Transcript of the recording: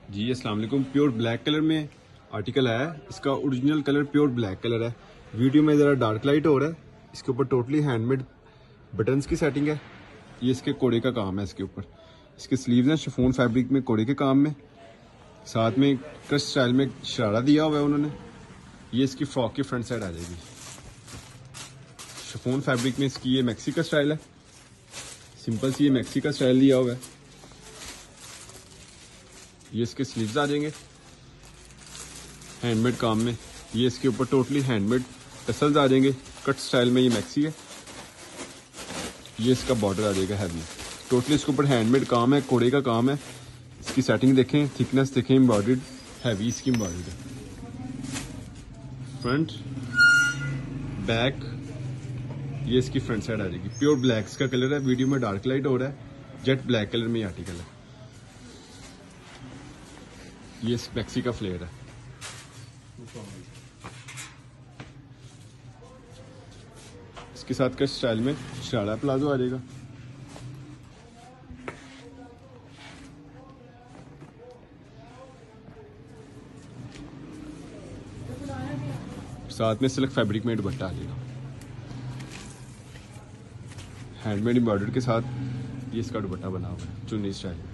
जी अस्सलाम वालेकुम। Pure black colour में आर्टिकल आया है। इसका original colour pure black colour है। वीडियो में ज़रा डार्क लाइट हो रहा है। इसके ऊपर टोटली हैंडमेड बटन्स की सेटिंग है। ये इसके कोड़े का काम है। इसके ऊपर इसके स्लीव्स हैं शिफॉन फैब्रिक में कोड़े के काम में, साथ में क्रश स्टाइल में शरारा दिया हुआ है उन्होंने। ये इसकी फ्रॉक की फ्रंट साइड आ जाएगी। शिफॉन फैब्रिक में इसकी ये मैक्सी का स्टाइल है। सिंपल सी ये मैक्सी का स्टाइल दिया हुआ है। ये इसके स्लीव्स आ जाएंगे हैंडमेड काम में। ये इसके ऊपर टोटली हैंडमेड टसल्स आ जाएंगे। कट स्टाइल में ये मैक्सी है। ये इसका बॉर्डर आ जाएगा हैवी। टोटली इसके ऊपर हैंडमेड काम है, कोड़े का काम है। इसकी सेटिंग देखें, थिकनेस देखें, एम्ब्रॉयडर्ड हैवी इसकी एम्ब्रॉयडर्ड है। फ्रंट बैक ये इसकी फ्रंट साइड आ जाएगी। प्योर ब्लैक का कलर है। वीडियो में डार्क लाइट हो रहा है। जेट ब्लैक कलर में ये आर्टिकल है। ये मैक्सी का फ्लेयर है। इसके साथ का स्टाइल में शरारा प्लाजो आ जाएगा। साथ में सिल्क फैब्रिक में दुपट्टा आ जाएगा हैंडमेड एम्ब्रॉयडर्ड के साथ। ये इसका दुपट्टा बना हुआ है चुन्नी स्टाइल में।